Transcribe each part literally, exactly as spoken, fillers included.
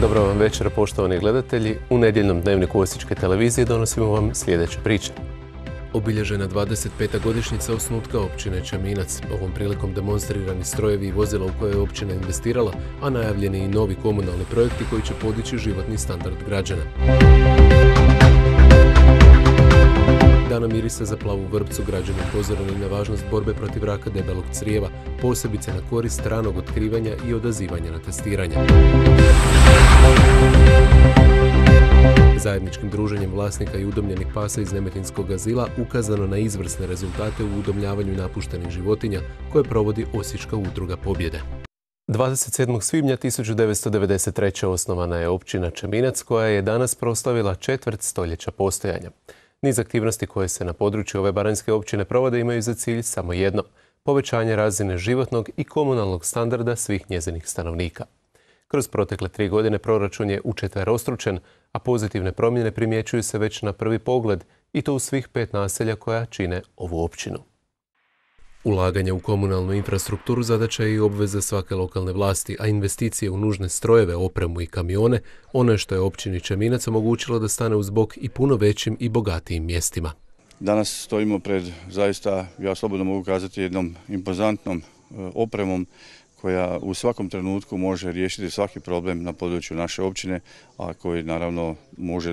Dobro vam večer, poštovani gledatelji. U nedjeljnom dnevniku Osječke televizije donosimo vam sljedeće priče. Obilježena dvadeset peta godišnjica osnutka općine Čeminac. Ovom prilikom demonstrirani strojevi i vozila u koje je općina investirala, a najavljeni i novi komunalni projekti koji će podići životni standard građana. Danom irisa za plavu vrpcu građani upozoreni na važnost borbe protiv raka debelog crijeva, posebice na korist ranog otkrivanja i odazivanja na testiranje. Zajedničkim druženjem vlasnika i udomljenih pasa iz Nemetinskog azila ukazano na izvrsne rezultate u udomljavanju napuštenih životinja koje provodi Osječka udruga Pobjede. dvadeset sedmog svibnja tisuću devetsto devedeset treće. osnovana je općina Čeminac koja je danas proslavila četvrt stoljeća postojanja. Niz aktivnosti koje se na području ove baranjske općine provode imaju za cilj samo jedno – povećanje razine životnog i komunalnog standarda svih njezinih stanovnika. Kroz protekle tri godine proračun je učetverostručen, a pozitivne promjene primjećuju se već na prvi pogled i to u svih pet naselja koja čine ovu općinu. Ulaganje u komunalnu infrastrukturu zadaća je i obveza svake lokalne vlasti, a investicije u nužne strojeve, opremu i kamione ono je što je općini Čeminac omogućilo da stane uz bok i puno većim i bogatijim mjestima. Danas stojimo pred zaista, ja slobodno mogu kazati, jednom impozantnom opremom koja u svakom trenutku može riješiti svaki problem na području naše općine, a koji naravno može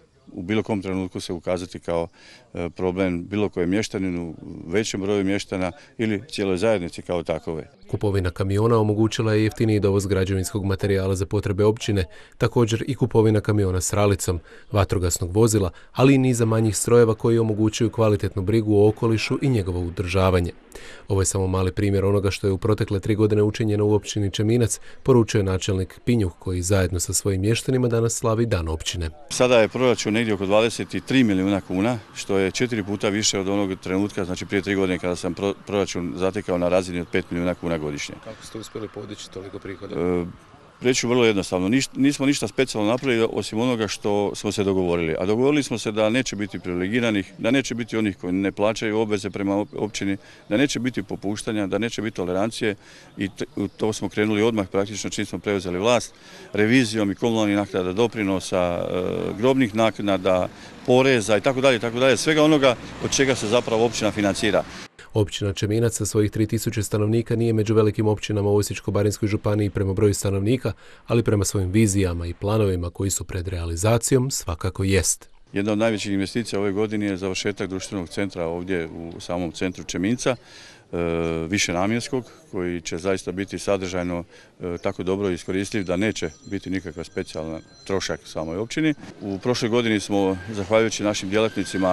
u bilo kom trenutku se ukazati kao problem bilo kojem mještaninu, većem broju mještana ili cijeloj zajednici kao takove. Kupovina kamiona omogućila je jeftiniji dovoz građevinskog materijala za potrebe općine, također i kupovina kamiona s ralicom, vatrogasnog vozila, ali i niza manjih strojeva koji omogućuju kvalitetnu brigu o okolišu i njegovo udržavanje. Ovo je samo mali primjer onoga što je u protekle tri godine učinjeno u općini Čeminac, poručuje načelnik Pinjuh koji zajedno sa svojim mještanima danas slavi dan općine. Sada je proračun negdje oko dvadeset tri milijuna kuna, što je četiri puta više od onog trenutka, znači prije tri godine kada sam proračun zatekao na razini od pet milijuna kuna godišnje. Kako ste uspjeli podići toliko prihoda? E, Reću vrlo jednostavno, Niš, nismo ništa specijalno napravili osim onoga što smo se dogovorili. A dogovorili smo se da neće biti privilegiranih, da neće biti onih koji ne plaćaju obveze prema općini, da neće biti popuštanja, da neće biti tolerancije i to smo krenuli odmah praktično čim smo preuzeli vlast, revizijom i komunalnih naknada, doprinosa, grobnih naknada, poreza i tako dalje, tako dalje, svega onoga od čega se zapravo općina financira. Općina Čeminac sa svojih tri tisuće stanovnika nije među velikim općinama u Osječko-baranjskoj županiji prema broju stanovnika, ali prema svojim vizijama i planovima koji su pred realizacijom svakako jest. Jedna od najvećih investicija ove godine je završetak društvenog centra ovdje u samom centru Čeminca, višenamjenskog, koji će zaista biti sadržajno tako dobro iskoristiv da neće biti nikakav specijalan trošak samoj općini. U prošloj godini smo, zahvaljujući našim djelatnicima,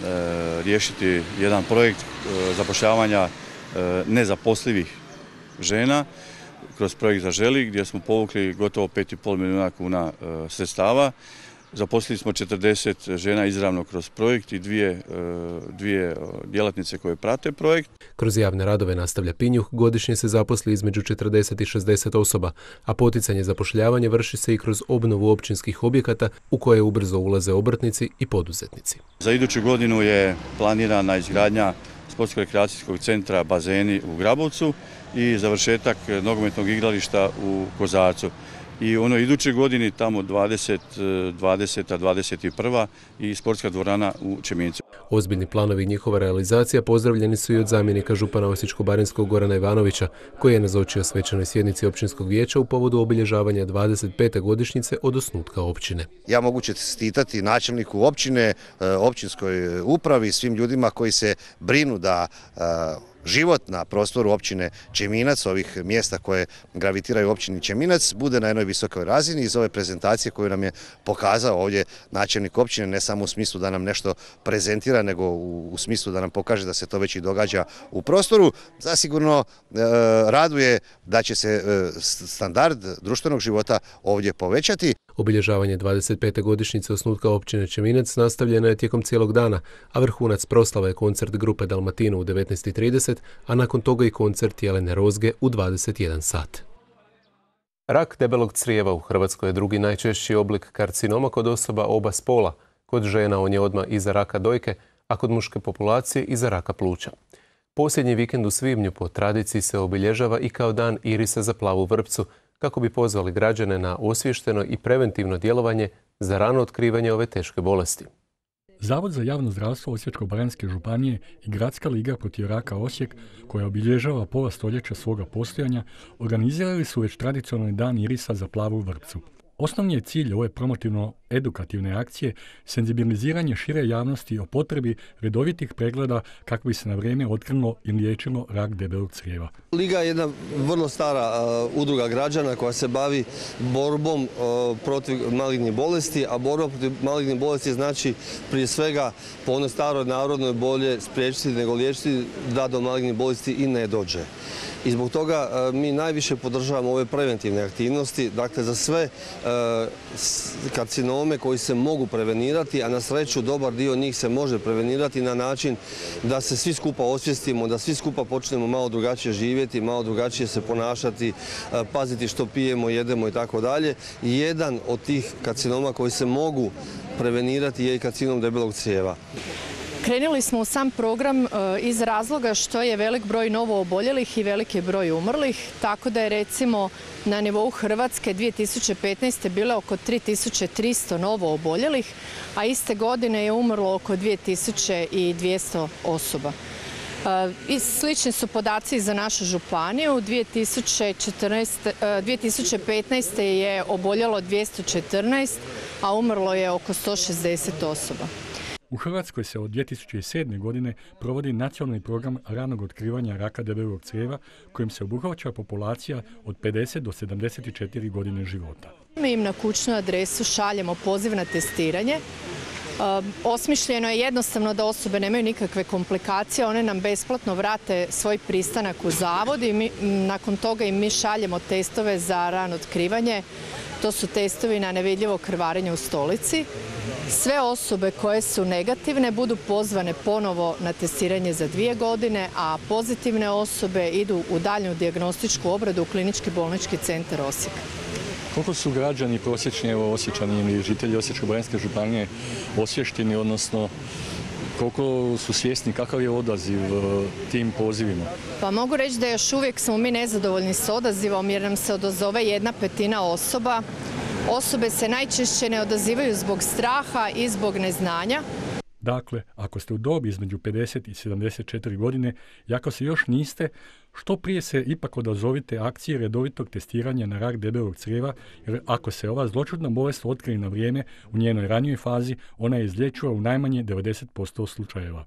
riješiti jedan projekt zapošljavanja nezaposlivih žena kroz projekt Zaželi, gdje smo povukli gotovo pet i pol milijuna kuna sredstava. Zaposlili smo četrdeset žena izravno kroz projekt i dvije, dvije djelatnice koje prate projekt. Kroz javne radove, nastavlja Pinjuh, godišnje se zaposli između četrdeset i šezdeset osoba, a poticanje zapošljavanja vrši se i kroz obnovu općinskih objekata u koje ubrzo ulaze obrtnici i poduzetnici. Za iduću godinu je planirana izgradnja sportsko-rekreacijskog centra Bazeni u Grabovcu i završetak nogometnog igrališta u Kozarcu. I u onoj idućoj godini, tamo dvadeseta dvadeset prva i sportska dvorana u Čemincu. Ozbiljni planovi i njihova realizacija pozdravljeni su i od zamjenika župana Osječko-baranjskog Gorana Ivanovića, koji je nazočio svečanoj sjednici općinskog vijeća u povodu obilježavanja dvadeset pete godišnjice od osnutka općine. Ja mogu čestitati načelniku općine, općinskoj upravi, svim ljudima koji se brinu da život na prostoru općine Čeminac, ovih mjesta koje gravitiraju općini Čeminac, bude na jednoj visokoj razini. Iz ove prezentacije koju nam je pokazao ovdje načelnik općine, ne samo u smislu da nam nešto prezentira, nego u smislu da nam pokaže da se to već i događa u prostoru, zasigurno e, raduje da će se e, standard društvenog života ovdje povećati. Obilježavanje dvadeset pete godišnjice osnutka općine Čeminac nastavljeno je tijekom cijelog dana, a vrhunac proslave je koncert grupe Dalmatino u devetnaest i trideset, a nakon toga i koncert Jelene Rozge u dvadeset jedan sat. Rak debelog crijeva u Hrvatskoj je drugi najčešći oblik karcinoma kod osoba oba spola. Kod žena on je odmah iza raka dojke, a kod muške populacije iza raka pluća. Posljednji vikend u svibnju po tradiciji se obilježava i kao dan irisa za plavu vrpcu, kako bi pozvali građane na osviješteno i preventivno djelovanje za rano otkrivanje ove teške bolesti. Zavod za javno zdravstvo Osječko-baranjske županije i Gradska liga protiv raka Osijek, koja obilježava pola stoljeća svoga postojanja, organizirali su već tradicionalni dan irisa za plavu vrpcu. Osnovni je cilj ove promotivno-edukativne akcije senzibiliziranje šire javnosti o potrebi redovitih pregleda kako bi se na vrijeme otkrilo i liječilo rak debelog crijeva. Liga je jedna vrlo stara uh, udruga građana koja se bavi borbom uh, protiv malignih bolesti, a borba protiv malignih bolesti znači prije svega po onoj staroj narodnoj bolje spriječiti nego liječiti da do malignih bolesti i ne dođe. I zbog toga uh, mi najviše podržavamo ove preventivne aktivnosti, dakle za sve uh, karcinome koji se mogu prevenirati, a na sreću dobar dio njih se može prevenirati na način da se svi skupa osvijestimo, da svi skupa počnemo malo drugačije živjeti, malo drugačije se ponašati, paziti što pijemo, jedemo i tako dalje. Jedan od tih karcinoma koji se mogu prevenirati je i karcinom debelog crijeva. Krenuli smo u sam program iz razloga što je velik broj novo oboljelih i veliki broj umrlih, tako da je recimo na nivou Hrvatske dvije tisuće petnaeste bilo oko tri tisuće tristo novo oboljelih, a iste godine je umrlo oko dvije tisuće dvjesto osoba. I slični su podaci za našu županiju. dvije tisuće petnaeste je oboljelo dvjesto četrnaest, a umrlo je oko sto šezdeset osoba. U Hrvatskoj se od dvije tisuće sedme. godine provodi nacionalni program ranog otkrivanja raka debelog crijeva kojim se obuhvaća populacija od pedeset do sedamdeset četiri godine života. Mi im na kućnu adresu šaljemo poziv na testiranje. Osmišljeno je jednostavno da osobe nemaju nikakve komplikacije, one nam besplatno vrate svoj pristanak u zavod i mi, nakon toga im mi šaljemo testove za rano otkrivanje. To su testovi na nevidljivo krvarenje u stolici. Sve osobe koje su negativne budu pozvane ponovo na testiranje za dvije godine, a pozitivne osobe idu u daljnju dijagnostičku obradu u Klinički bolnički centar Osijek. Koliko su građani prosječni Osječani ili žitelji Osječko-baranjske županije osviješteni, odnosno koliko su svjesni kakav je odaziv tim pozivima? Pa mogu reći da još uvijek smo mi nezadovoljni s odazivom jer nam se odazove jedna petina osoba. Osobe se najčešće ne odazivaju zbog straha i zbog neznanja. Dakle, ako ste u dobi između pedeset i sedamdeset četiri godine i ako se još niste, što prije se ipak odazovite akcije redovitog testiranja na rak debelog crijeva, jer ako se ova zloćudna bolest otkrije na vrijeme u njenoj ranijoj fazi, ona je izlječiva u najmanje devedeset posto slučajeva.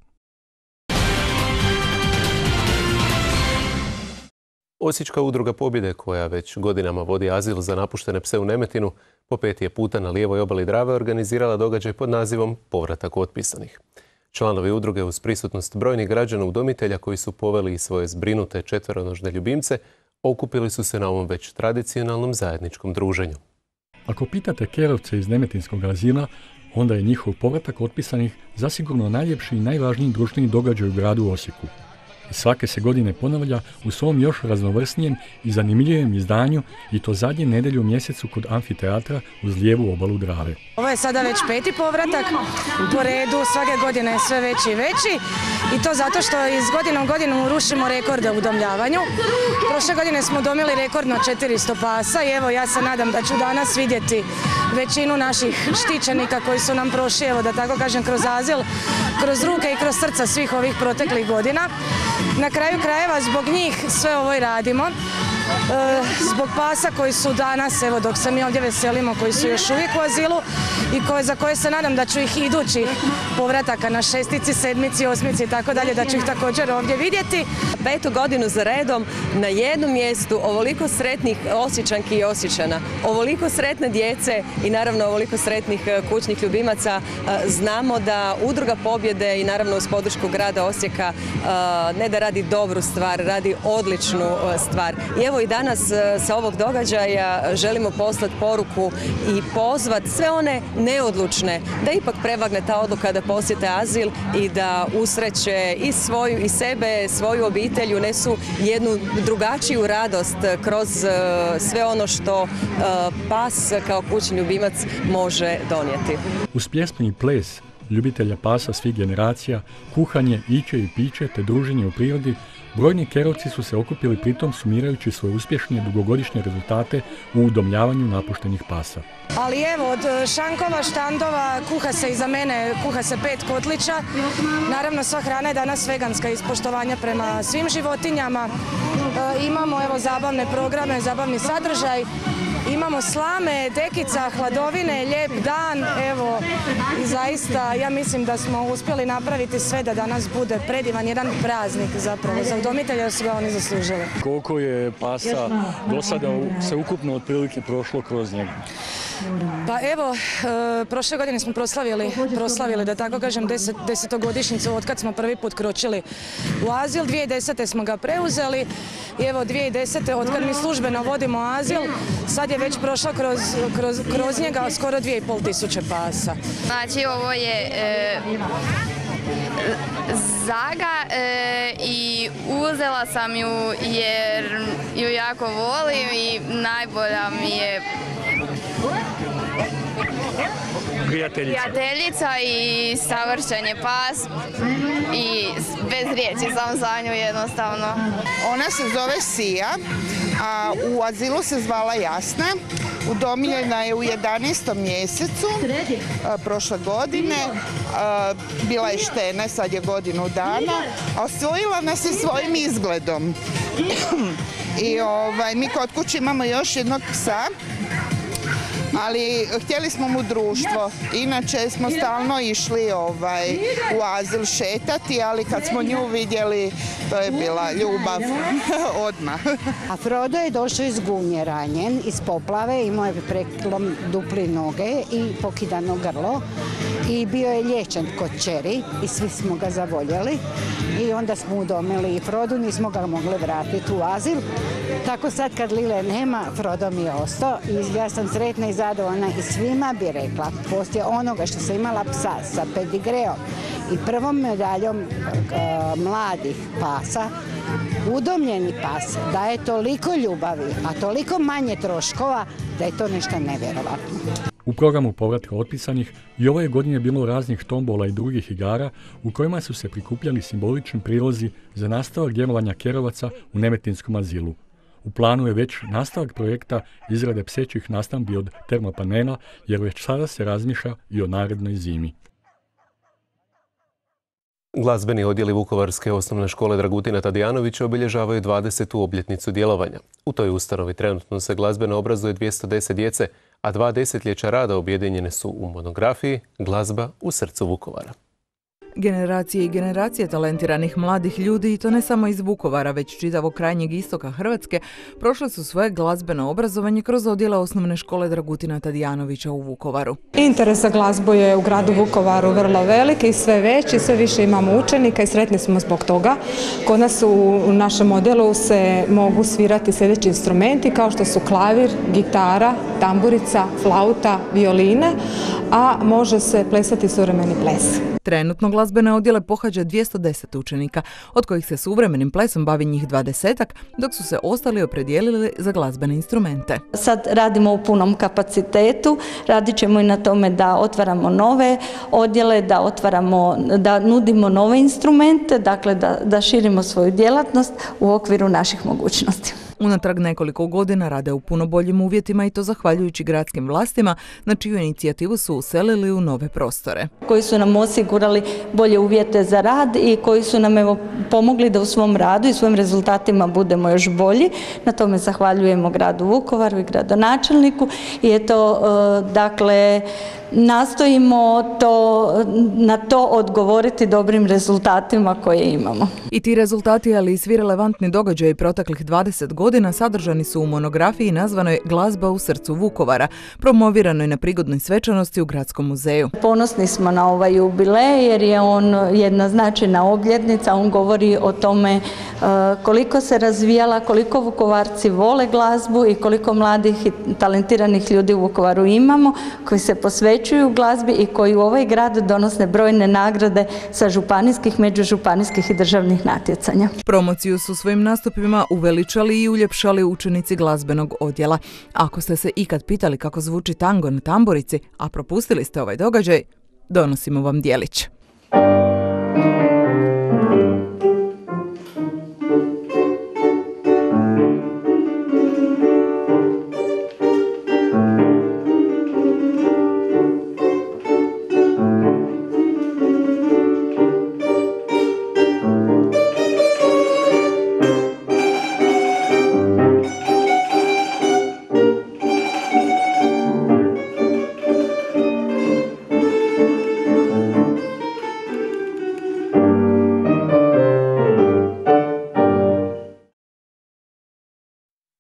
Osječka udruga Pobjede, koja već godinama vodi azil za napuštene pse u Nemetinu, po peti je puta na lijevoj obali Drave organizirala događaj pod nazivom Povratak otpisanih. Članovi udruge uz prisutnost brojnih građana udomitelja koji su poveli svoje zbrinute četveronožne ljubimce, okupili su se na ovom već tradicionalnom zajedničkom druženju. Ako pitate kerovce iz Nemetinskog azila, onda je njihov povratak otpisanih zasigurno najljepši i najvažniji društveni događaj u gradu Osijeku. I svake se godine ponavlja u svom još raznovrsnijem i zanimljivom izdanju i to zadnje nedjelje u mjesecu kod amfiteatra uz lijevu obalu Drave. Ovo je sada već peti povratak, po redu svake godine je sve veći i veći i to zato što iz godine u godinu rušimo rekorde u udomljavanju. Prošle godine smo udomili rekord na četiristo pasa i evo ja se nadam da ću danas vidjeti većinu naših štićenika koji su nam prošli, evo da tako kažem, kroz azil, kroz ruke i kroz srca svih ovih proteklih godina. Na kraju krajeva zbog njih sve ovo i radimo. E, zbog pasa koji su danas, evo dok se mi ovdje veselimo, koji su još uvijek u azilu i koje, za koje se nadam da ću ih idući povrataka na šestici, sedmici, osmici i tako dalje, da ću ih također ovdje vidjeti. Petu godinu za redom na jednom mjestu ovoliko sretnih Osječanki i Osječana, ovoliko sretne djece i naravno ovoliko sretnih kućnih ljubimaca. Znamo da Udruga Pobjede i naravno uz podršku grada Osijeka ne da radi dobru stvar, radi odličnu stvar. I evo i danas sa ovog događaja želimo poslati poruku i pozvati sve one neodlučne da ipak prevagne ta odluka da posjete azil i da usreće i svoju i sebe, svoju obitelj, unesu jednu drugačiju radost kroz sve ono što pas kao kućni ljubimac može donijeti. Uz pjesmu i ples ljubitelja pasa svih generacija, kuhanje, iće i piće te druženje u prirodi Brojni Kerovci su se okupili pritom sumirajući svoje uspješne dugogodišnje rezultate u udomljavanju napuštenih pasa. Ali evo, od šankova, štandova, kuha se iza mene, kuha se pet kotlića. Naravno, sva hrana je danas veganska iz poštovanja prema svim životinjama. E, imamo evo zabavne programe, zabavni sadržaj. Imamo slame, dekica, hladovine, lijep dan, evo, i zaista ja mislim da smo uspjeli napraviti sve da danas bude predivan jedan praznik zapravo za udomitelje, da su ga oni zaslužili. Koliko je pasa do sada se ukupno otprilike prošlo kroz njega? Pa evo, e, prošle godine smo proslavili, proslavili da tako kažem, deset, desetogodišnjicu od kad smo prvi put kročili u azil. dvije tisuće desete smo ga preuzeli i evo dvije tisuće desete od kad mi službeno vodimo azil, sad je već prošlo kroz, kroz, kroz njega skoro dvije i pol tisuće pasa. Znači ovo je e, Zaga e, i uzela sam ju jer ju jako volim i najbolja mi je Prijateljica. Prijateljica i savršen je pas i bez riječi sam za nju jednostavno. Ona se zove Sija, a u azilu se zvala Jasna. Udomljena je u jedanaestom mjesecu a, prošle godine. A, bila je štena, sad je godinu dana. A osvojila nas je svojim izgledom. I ovaj, mi kod kuće imamo još jednog psa. Ali htjeli smo mu društvo, inače smo stalno išli ovaj, u azil šetati, ali kad smo nju vidjeli, to je bila ljubav odmah. A Frodo je došao iz gunje ranjen, iz poplave, imao je preklom dupli noge i pokidano grlo i bio je liječen kod ćeri i svi smo ga zavoljeli i onda smo udomili i Frodu, nismo ga mogli vratiti u azil. Tako sad kad Lile nema, Frodo mi je ostao i ja sam sretna i zadovoljna i svima bi rekla, poslije onoga što sam imala psa sa pedigreom i prvom medaljom e, mladih pasa, udomljeni pas daje toliko ljubavi, a toliko manje troškova da je to nešto nevjerovatno. U programu povratka otpisanih i ove godine bilo raznih tombola i drugih igara u kojima su se prikupljali simbolični prilozi za nastavak djelovanja Kerovaca u Nemetinskom azilu. U planu je već nastavak projekta izrade psećih nastambi od termopanela, jer već sada se razmišlja i o narednoj zimi. Glazbeni odjeli Vukovarske osnovne škole Dragutina Tadijanovića obilježavaju dvadesetu obljetnicu djelovanja. U toj ustanovi trenutno se glazbeno obrazuje dvjesto deset djece, a dva desetljeća rada objedinjene su u monografiji Glazba u srcu Vukovara. Generacije i generacije talentiranih mladih ljudi, i to ne samo iz Vukovara, već čitavog krajnjeg istoka Hrvatske, prošle su svoje glazbeno obrazovanje kroz odjele osnovne škole Dragutina Tadijanovića u Vukovaru. Interes za glazbu je u gradu Vukovaru vrlo velik i sve veći, sve više imamo učenika i sretni smo zbog toga. Kod nas u našem odjelu se mogu svirati sljedeći instrumenti kao što su klavir, gitara, tamburica, flauta, violine, a može se plesati suvremeni ples. Trenutno glazbene odjele pohađa dvjesto deset učenika, od kojih se suvremenim plesom bavi njih dvadesetak, dok su se ostali opredijelili za glazbene instrumente. Sad radimo u punom kapacitetu, radit ćemo i na tome da otvaramo nove odjele, da otvaramo, da nudimo nove instrumente, dakle da, da širimo svoju djelatnost u okviru naših mogućnosti. Unatrag nekoliko godina rade u puno boljim uvjetima i to zahvaljujući gradskim vlastima, na čiju inicijativu su uselili u nove prostore. Koji su nam osigurali bolje uvjete za rad i koji su nam evo pomogli da u svom radu i svojim rezultatima budemo još bolji. Na tome zahvaljujemo gradu Vukovaru i gradonačelniku i eto, dakle, nastojimo to, na to odgovoriti dobrim rezultatima koje imamo. I ti rezultati, ali i svi relevantni događaji proteklih dvadeset godina sadržani su u monografiji nazvanoj Glazba u srcu Vukovara, promoviranoj na prigodnoj svečanosti u Gradskom muzeju. Ponosni smo na ovaj jubilej jer je on jedna značajna obljetnica, on govori o tome koliko se razvijala, koliko Vukovarci vole glazbu i koliko mladih i talentiranih ljudi u Vukovaru imamo koji se posvećuju glazbi i koji u ovaj grad donose brojne nagrade sa županijskih, međužupanijskih i državnih natjecanja. Promociju su svojim nastupima uveličali i uljepšali učenici glazbenog odjela. Ako ste se ikad pitali kako zvuči tango na tamburici, a propustili ste ovaj događaj, donosimo vam djelić.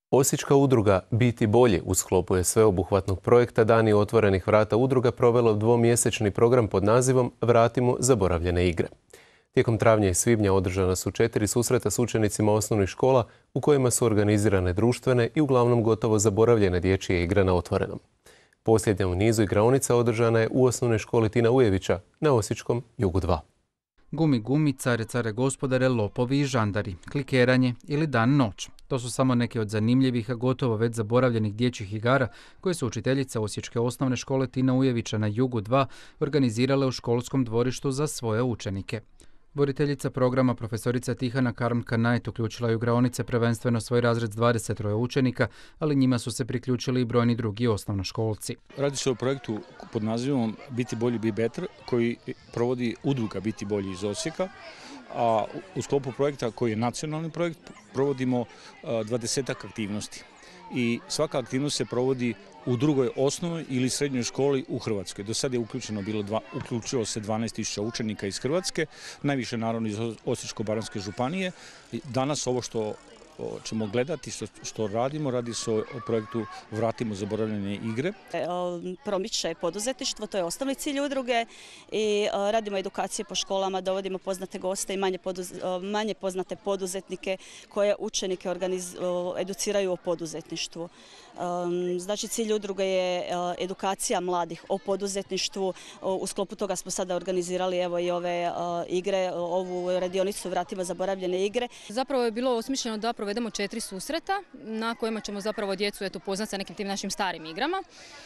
Osječka udruga Biti bolji u sklopu je sveobuhvatnog projekta Dani otvorenih vrata udruga provela dvomjesečni program pod nazivom Vratimo zaboravljene igre. Tijekom travnja i svibnja održana su četiri susreta s učenicima osnovnih škola u kojima su organizirane društvene i uglavnom gotovo zaboravljene dječje igre na otvorenom. Posljednja u nizu igraonica održana je u osnovnoj školi Tina Ujevića na Osječkom Jugu dva. Gumi gumi, care care gospodare, lopovi i žandari, klikeranje ili dan noć. To su samo neke od zanimljivih, a gotovo već zaboravljenih dječjih igara koje su učiteljice Osječke osnovne škole Tina Ujevića na Jugu dva organizirale u školskom dvorištu za svoje učenike. Voditeljica programa profesorica Tihana Karm-Kanajt uključila je u igraonice prvenstveno svoj razred s dvadeset učenika, ali njima su se priključili i brojni drugi osnovnoškolci. Radi se o projektu pod nazivom Biti bolji, be better, koji provodi udruga Biti bolji iz Osijeka, a u sklopu projekta koji je nacionalni projekt provodimo dvadesetak aktivnosti. I svaka aktivnost se provodi u drugoj osnovnoj ili srednjoj školi u Hrvatskoj. Do sada je uključeno bilo dva, uključilo se dvanaest tisuća učenika iz Hrvatske, najviše naravno iz Osječko-baranjske županije. Danas ovo što ćemo gledati, što, što radimo, radi se o projektu Vratimo zaboravljene igre. Promiče poduzetništvo, to je osnovni cilj udruge i radimo edukacije po školama, dovodimo poznate goste i manje, poduz, manje poznate poduzetnike koje učenike organiz, educiraju o poduzetništvu. Znači cilj udruge je edukacija mladih o poduzetništvu. U sklopu toga smo sada organizirali evo i ove igre, ovu radionicu Vratimo zaboravljene igre. Zapravo je bilo osmišljeno da provedemo četiri susreta na kojima ćemo zapravo djecu eto, poznati sa nekim tim našim starim igrama.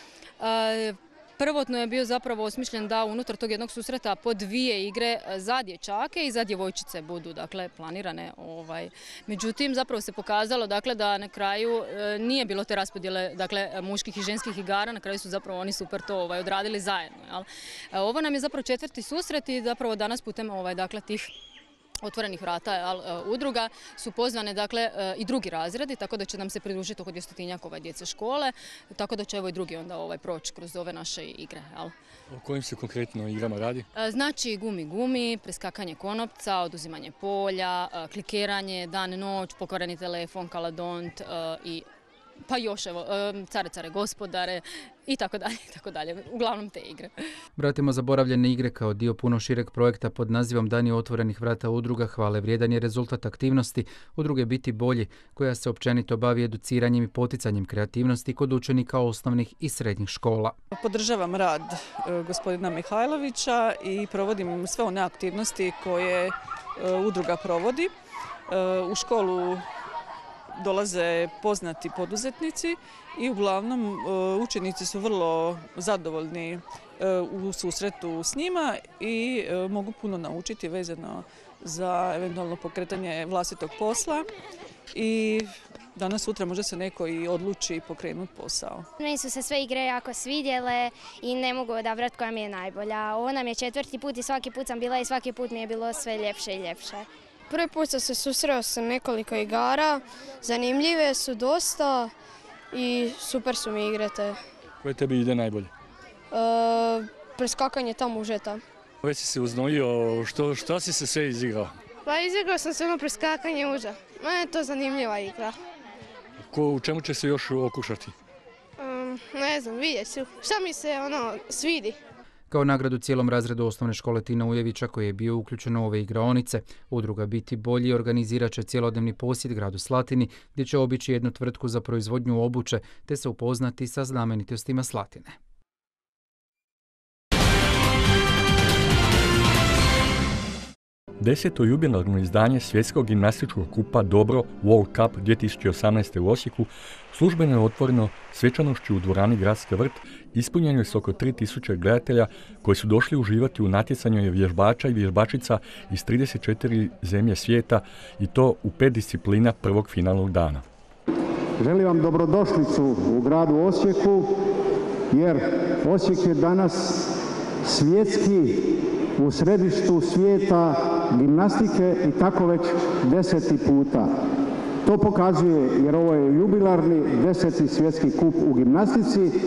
E, Prvotno je bio zapravo osmišljen da unutar tog jednog susreta po dvije igre za dječake i za djevojčice budu dakle, planirane. Ovaj. Međutim, zapravo se pokazalo dakle, da na kraju e, nije bilo te raspodjele dakle, muških i ženskih igara, na kraju su zapravo oni super to ovaj, odradili zajedno. Jel? E, ovo nam je zapravo četvrti susret i zapravo danas putem ovaj, dakle, tih otvorenih vrata jel, udruga su pozvane dakle, i drugi razredi, tako da će nam se pridružiti oko dvjestotinjak ovaj, djece škole, tako da će ovaj drugi onda ovaj, proći kroz ove naše igre. Jel. O kojim se konkretno igrama radi? Znači gumi gumi, preskakanje konopca, oduzimanje polja, klikeranje, dan noć, pokvareni telefon, kaladont i pa još evo, care care gospodare i tako dalje, i tako dalje. Uglavnom te igre. Vratimo zaboravljene igre kao dio puno šireg projekta pod nazivom Dani otvorenih vrata udruga hvale vrijedan je rezultat aktivnosti udruge Biti bolji, koja se općenito bavi educiranjem i poticanjem kreativnosti kod učenika osnovnih i srednjih škola. Podržavam rad gospodina Mihajlovića i provodim sve one aktivnosti koje udruga provodi. U školu dolaze poznati poduzetnici i uglavnom učenici su vrlo zadovoljni u susretu s njima i mogu puno naučiti vezano za eventualno pokretanje vlastitog posla i danas sutra možda se neko i odluči pokrenuti posao. Meni su se sve igre jako svidjele i ne mogu odabrati koja mi je najbolja. Ovo nam je četvrti put i svaki put sam bila i svaki put mi je bilo sve ljepše i ljepše. Prvi put sam se susreo sa nekoliko igara, zanimljive su dosta i super su mi igre te. Koje tebi ide najbolje? E, preskakanje tamo užeta. Već si se uznojio, što, što si se sve izigrao? Pa izigrao sam se ono preskakanje uža. Mene je to zanimljiva igra. Ko, u čemu će se još okušati? Um, ne znam, vidjet ću. Šta mi se ono svidi? Kao nagradu cijelom razredu osnovne škole Tina Ujevića koji je bio uključen u ove igraonice, udruga Biti bolji organizirat će cjelodnevni posjet gradu Slatini gdje će obići jednu tvrtku za proizvodnju obuće te se upoznati sa znamenitostima Slatine. Deseto jubilarno izdanje svjetskog gimnastičkog kupa Dobro World Cup dvije tisuće osamnaeste. u Osijeku službeno je otvoreno svečanošću u dvorani Gradski vrt, ispunjeno je s oko tri tisuće gledatelja koji su došli uživati u natjecanju vježbača i vježbačica iz trideset četiri zemlje svijeta i to u pet disciplina prvog finalnog dana. Želim vam dobrodošlicu u gradu Osijeku jer Osijek je danas svjetski u središtu svijeta gimnastike i tako već deseti puta. To pokazuje jer ovo je jubilarni deseti svjetski kup u gimnastici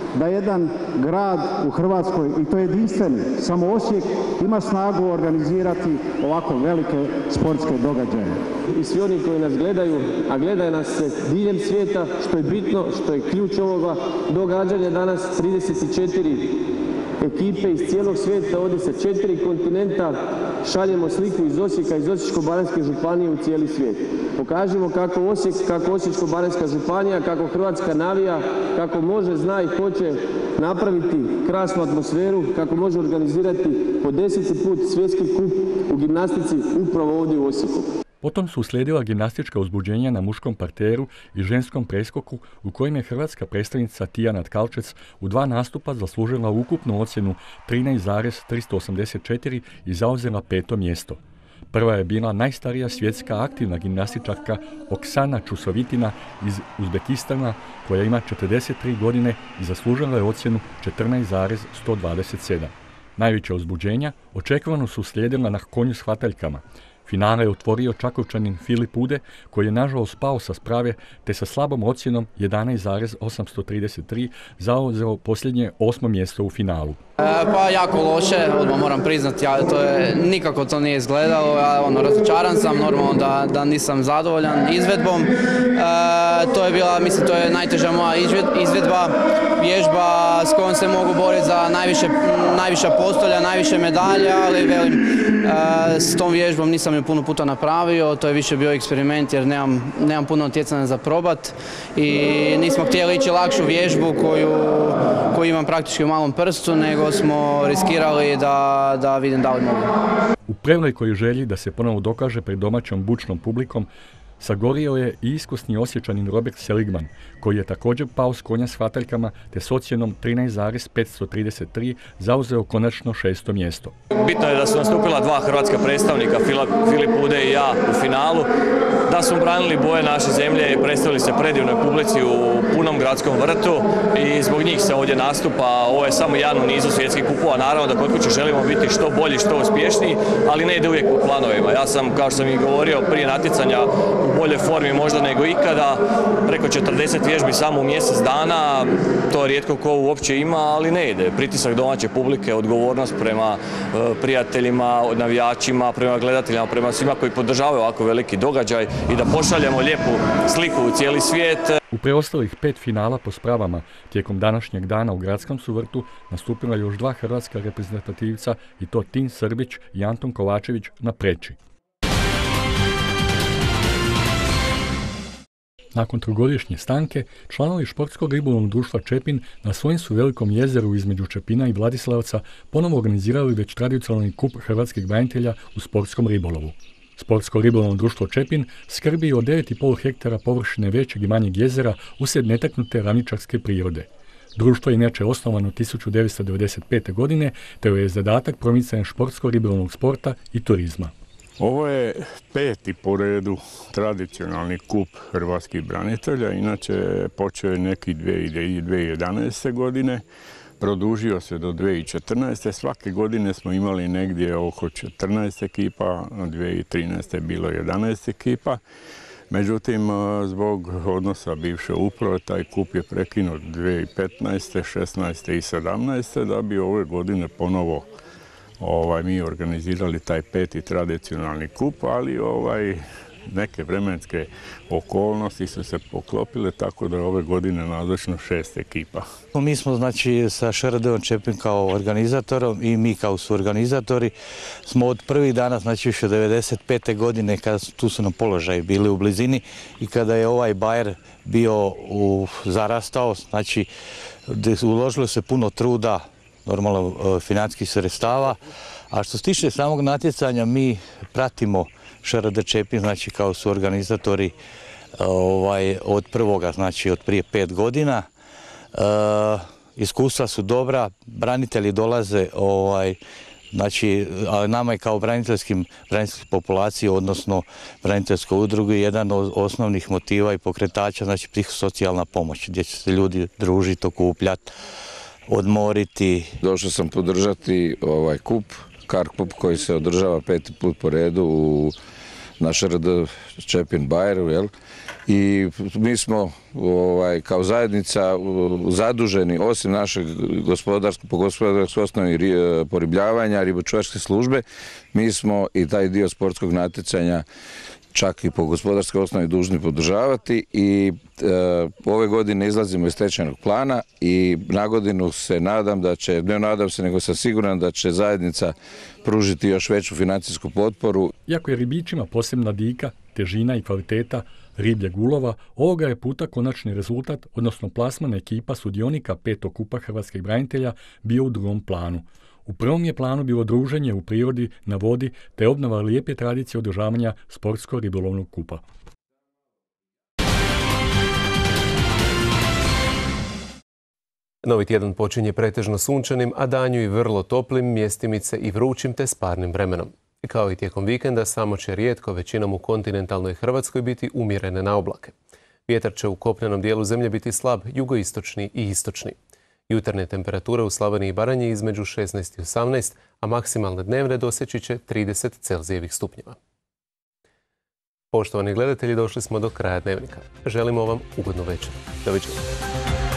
da jedan grad u Hrvatskoj, i to je jedinstveni, samo Osijek, ima snagu organizirati ovako velike sportske događaje. I svi oni koji nas gledaju, a gledaju nas se diljem svijeta, što je bitno, što je ključ ovoga događanja danas, trideset četiri ekipe iz cijelog svijeta, ovdje sa četiri kontinenta, šaljemo sliku iz Osijeka, iz Osječko-baranjske županije u cijeli svijet. Pokažimo kako Osijek, kako Osječko-baranjska županija, kako Hrvatska navija, kako može, zna i hoće napraviti krasnu atmosferu, kako može organizirati po deseti put svjetski kup u gimnastici upravo ovdje u Osijeku. Potom su uslijedila gimnastička uzbuđenja na muškom parteru i ženskom preskoku u kojim je hrvatska predstavnica Tijana Tkalčec u dva nastupa zaslužila ukupnu ocjenu trinaest zarez tristo osamdeset četiri i zauzela peto mjesto. Prva je bila najstarija svjetska aktivna gimnastičarka Oksana Čusovitina iz Uzbekistana koja ima četrdeset tri godine i zaslužila je ocjenu četrnaest zarez sto dvadeset sedam. Najveća uzbuđenja očekivano su uslijedila na konju s hvataljkama. Finale je otvorio Čakovčanin Filip Ude, koji je nažalost pao sa sprave te sa slabom ocjenom jedanaest zarez osamsto trideset tri zauzeo posljednje osmo mjesto u finalu. E, pa jako loše, odmah moram priznati, ja, to je, nikako to nije izgledalo, ja ono, razočaran sam, normalno da, da nisam zadovoljan izvedbom. E, to je bila, mislim, to je najteža moja izvedba, vježba s kojom se mogu boriti za najviše, najviša postolja, najviše medalja, ali velim, e, s tom vježbom nisam je puno puta napravio, to je više bio eksperiment jer nemam, nemam puno natjecanja za probat i nismo htjeli ići lakšu vježbu koju, koju imam praktički u malom prstu, nego smo riskirali da, da vidim da li mogu. U prevelikoj želji da se ponovo dokaže pred domaćom bučnom publikom, sagorio je i iskusni Osječanin Robert Seligman, koji je također pao s konja s hvataljkama te s ocjenom trinaest zarez petsto trideset tri zauzeo konačno šesto mjesto. Bitno je da su nastupila dva hrvatska predstavnika, Filip Ude i ja, u finalu, da smo branili boje naše zemlje i predstavili se predivnoj publici u punom gradskom vrtu i zbog njih se ovdje nastupa. Ovo je samo jedan u nizu svjetskih kupova, naravno da kod kuće želimo biti što bolji, što uspješniji, ali ne ide uvijek po planovima. Ja sam, kao što sam i govorio, prije natjecanja u boljoj formi možda nego ikada, preko četrdeset vježbi samo u mjesec dana, to rijetko ko uopće ima, ali ne ide. Pritisak domaće publike, odgovornost prema prijateljima, navijačima, prema gledateljima, prema svima koji podržavaju ovako veliki događaj i da pošaljemo lijepu sliku u cijeli svijet. U preostalih pet finala po spravama tijekom današnjeg dana u gradskom su vrtu nastupila još dva hrvatska reprezentativca i to Tin Srbić i Anton Kovačević na preči. Nakon trogodišnje stanke, članovi športskog ribolovnog društva Čepin na svojem su velikom jezeru između Čepina i Vladislavca ponovo organizirali već tradicionalni kup hrvatskih branitelja u sportskom ribolovu. Sportsko ribolovno društvo Čepin skrbi o devet i pol hektara površine većeg i manjeg jezera usred netaknute ravničarske prirode. Društvo je inače osnovano tisuću devetsto devedeset pete. godine, te je zadatak promicanja športsko-ribolovnog sporta i turizma. Ovo je peti po redu tradicionalni kup hrvatskih branitelja, inače počeo je neki dvije tisuće jedanaeste. godine, produžio se do dvije tisuće četrnaeste. Svake godine smo imali negdje oko četrnaest ekipa, a dvije tisuće trinaeste. je bilo jedanaest ekipa. Međutim, zbog odnosa bivše uprave, taj kup je prekinut dvije tisuće petnaeste, šesnaeste i sedamnaeste. da bi ove godine ponovo Ovaj, mi organizirali taj peti tradicionalni kup, ali ovaj, neke vremenske okolnosti su se poklopile, tako da je ove godine nazočno šest ekipa. Mi smo znači sa Š R D-om Čepin kao organizatorom i mi kao suorganizatori smo od prvih dana, znači još od devedeset pete. godine, kada su, tu su nam položaji bili u blizini i kada je ovaj bajer bio u, zarastao, znači uložilo se puno truda, normalno financijskih sredstava, a što se tiče samog natjecanja mi pratimo Š R D Čepin, znači kao su organizatori ovaj, od prvoga, znači od prije pet godina. E, iskustva su dobra, branitelji dolaze, ovaj, znači nama je kao braniteljskim, braniteljskoj populaciji, odnosno braniteljskoj udrugi, jedan od osnovnih motiva i pokretača, znači psihosocijalna pomoć, gdje će se ljudi družiti, okupljati, odmoriti. Došao sam podržati ovaj kup, kar kup koji se održava peti put po redu u na Š R D Čepin Bajeru, jel? i mi smo ovaj, kao zajednica zaduženi, osim našeg gospodarskog, po gospodarskoj osnovi poribljavanja, ribočuvarske službe, mi smo i taj dio sportskog natjecanja čak i po gospodarskoj osnovi dužni podržavati i e, ove godine izlazimo iz tečajnog plana i na godinu se nadam da će, ne nadam se nego sam siguran da će zajednica pružiti još veću financijsku potporu. Iako je ribičima posebna dika, težina i kvaliteta ribljeg ulova, ovoga je puta konačni rezultat, odnosno plasmana ekipa sudionika petog kupa hrvatskih branitelja bio u drugom planu. U prvom je planu bilo druženje u prirodi, na vodi, te obnova lijepe tradicije održavanja sportsko-ribolovnog kupa. Novi tjedan počinje pretežno sunčanim, a danju i vrlo toplim, mjestimice i vrućim te s parnim vremenom. Kao i tijekom vikenda, samo će rijetko većinom u kontinentalnoj Hrvatskoj biti umjerene na oblake. Vjetar će u kopnenom dijelu zemlje biti slab, jugoistočni i istočni. Jutarnje temperature u Slavoniji i Baranji između šesnaest i osamnaest, a maksimalne dnevne doseći će trideset Celzijevih stupnjeva. Poštovani gledatelji, došli smo do kraja dnevnika. Želimo vam ugodnu večer. Doviđenja.